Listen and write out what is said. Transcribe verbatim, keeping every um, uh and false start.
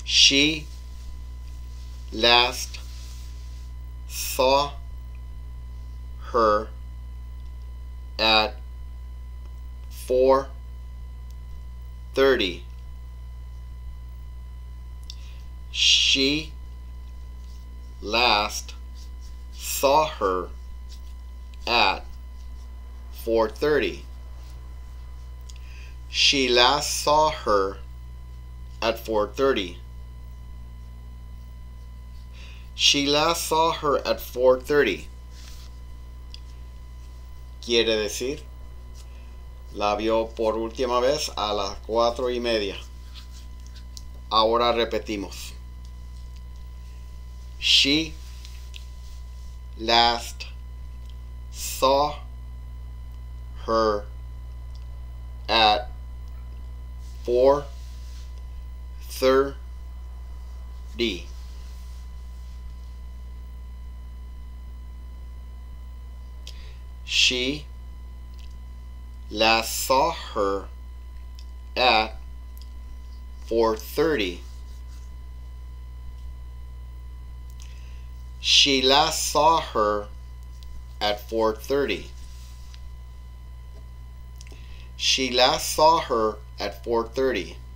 She last saw her at four thirty. She last saw her at four thirty. She last saw her at four thirty. She last saw her at four thirty. Quiere decir, la vio por última vez a las cuatro y media. Ahora repetimos. She last saw her at four thirty. She last saw her at four thirty. She last saw her at four thirty. She last saw her at four thirty.